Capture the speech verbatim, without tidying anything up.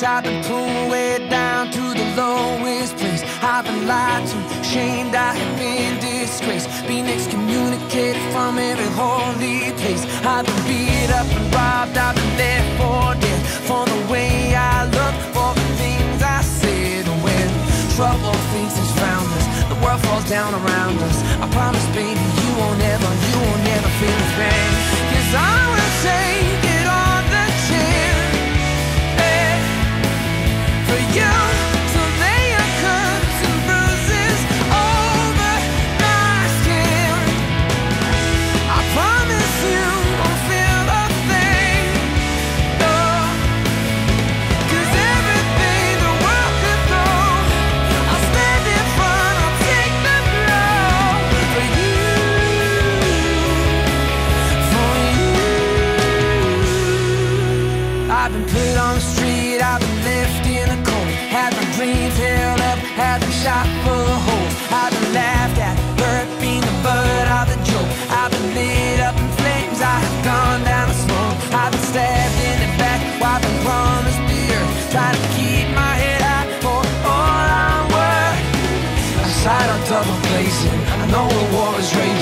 I've been pulled way down to the lowest place. I've been lied to, shamed, I have been disgraced, been excommunicated from every holy place. I've been beat up and robbed, I've been left for dead, for the way I look, for the things I said. When trouble thinks it's found us, the world falls down around us, I promise baby you won't ever, you won't ever feel this pain. 'Cause I will take it on the chin, eh, for you. So lay your cuts and bruises over my skin. I promise you won't feel a thing, no. 'Cause everything the world could throw, I'll stand in front, I'll take the blow for you, for you. I've been put on the street, I've been left in the cold, had my dreams held up, had them shot full of holes. I've been laughed at, hurt, been the butt of the joke. I've been lit up in flames, I have gone down the smoke. I've been stabbed in the back, while I've been promised beer, trying to keep my head high for all I'm worth. Outside I'm double blazing, I know the war is raging.